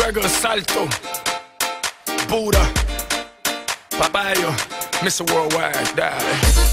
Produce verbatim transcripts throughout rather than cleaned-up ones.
Fuego Salto, Buda, Papayo, mister Worldwide, dale.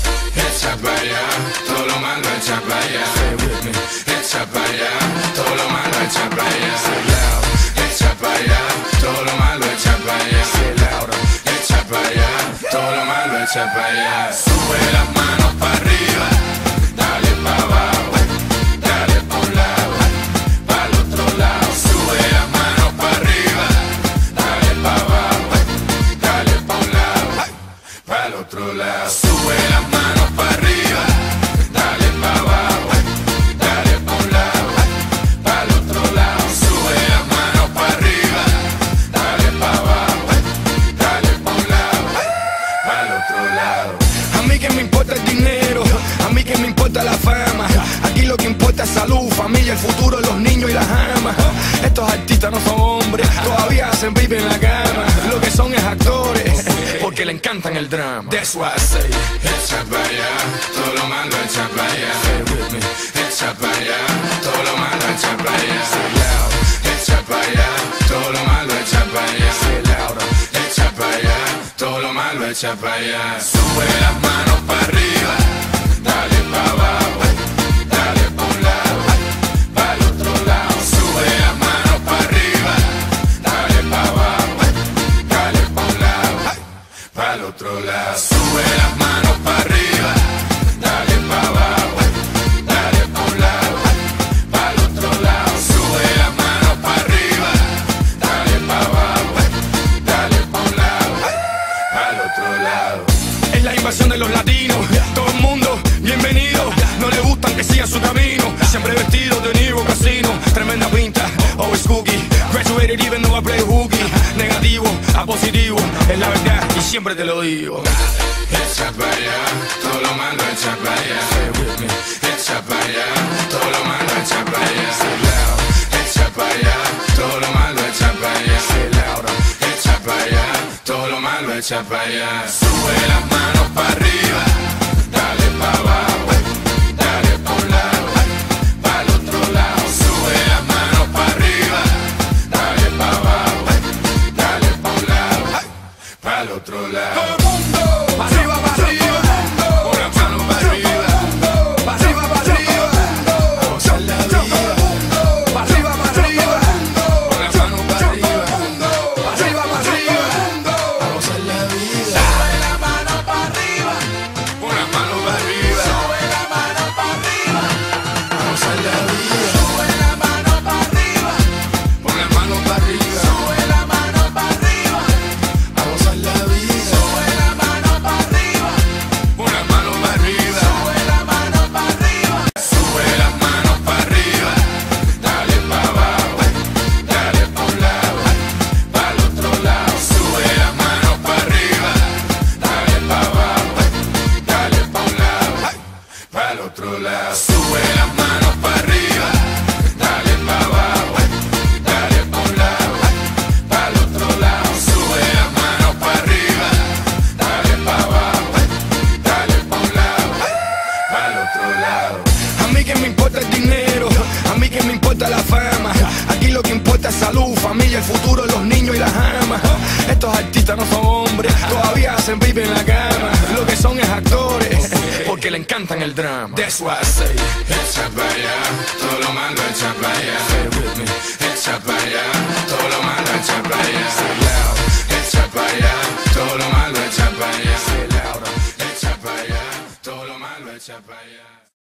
Echa pa' allá, todo lo malo echa pa' allá. Say it with me. Echa pa' allá, todo lo malo echa pa' allá. Say it loud. Echa pa' allá, todo lo malo echa pa' allá. Say it louder. Echa pa' allá, todo lo malo echa pa' allá. Sube las manos pa' arriba, dale pa' abajo, dale pa' un lado, pa' el otro lado. Sube las manos pa' arriba, dale pa' abajo, dale pa' un lado, pa' el otro lado. Sube las manos pa' arriba, dale pa' abajo, dale pa' un lado, pa' el otro lado. Sube las manos pa' arriba, dale pa' abajo, dale pa' un lado, pa' el otro lado. A mí que me importa el dinero, a mí que me importa la fama. Aquí lo que importa es salud, familia, el futuro, los niños y las amas. Estos artistas no son hombres, todavía hacen baby en la cama. Lo que son es actores, porque le encantan el drama. That's why I say, Echa pa' allá, todo lo malo echa pa' allá. say it with me. Echa pa' allá, todo lo malo echa pa' allá. Say it loud. Echa pa' allá, todo lo malo echa pa' allá. Say it louder. Echa pa' allá, todo lo malo echa pa' allá. Sube las manos pa' arriba, dale pa' abajo, dale pa' un lado, pa' el otro lado. Sube las manos pa' arriba, dale pa' abajo, dale pa' un lado, pa' el otro lado. Sube las manos pa' arriba, dale pa' abajo, dale pa' un lado, pa' el otro lado. Sube las manos pa' arriba, dale pa' abajo, dale pa' un lado, pa' el otro lado. Es la invasión de los latinos, todo el mundo bienvenido. No le gustan que sigan su camino, siempre vestidos de Niro Casino. Tremenda pinta, always cookie. Graduated even though I play hooky. Negativo a positivo, es la verdad y siempre te lo digo. Echa pa' allá, todo lo malo echa pa' allá. Say it with me. Echa pa' allá, todo lo malo echa pa' allá. Say it loud. Echa pa' allá, todo lo malo echa pa' allá. Say it louder. Echa pa' allá, todo lo malo echa pa' allá. Sube las manos pa' arriba, dale pa' abajo, dale pa' un lado, pa' el otro lado. Sube las manos pa' arriba, dale pa' abajo, dale pa' un lado, pa' el otro lado. Todo el mundo, pa' arriba, pa' arriba. Con las manos pa' arriba, Pa' arriba, pa' arriba. a gozar la vida. Pa' arriba, pa' arriba. Con las manos pa' arriba, Pa' arriba, pa' arriba. a gozar la vida. Sube la mano pa' arriba. Con las manos pa' arriba, Sube la mano pa' arriba. a gozar la vida. Sube la mano pa' arriba. Con las manos pa' arriba, Sube la mano pa' arriba. a gozar la vida. Sube la mano pa' arriba. Con las manos pa' arriba, Sube la mano pa' arriba. sube las manos pa' arriba, dale pa' abajo, dale pa' un lado, pa' el otro lado. Sube las manos pa' arriba, dale pa' abajo, dale pa' un lado, pa' el otro lado. Sube las manos pa' arriba, dale pa' abajo, dale pa' un lado, pa' el otro lado. Sube las manos pa' arriba, dale pa' abajo, dale pa' un lado, pa' el otro lado. A mí que me importa el dinero, a mí que me importa la fama. Aquí lo que importa es salud, familia, el futuro, los niños y las amas. Estos artistas no son hombres, todavía hacen baby en la cama. Lo que son es actores, porque le encantan el drama. That's why I say, Echa pa' allá, todo lo malo echa pa' allá. say it with me. Echa pa' allá, todo lo malo echa pa' allá. Say it loud. Echa pa' allá, todo lo malo echa pa' allá. Say it louder. Echa pa' allá, todo lo malo echa pa' allá.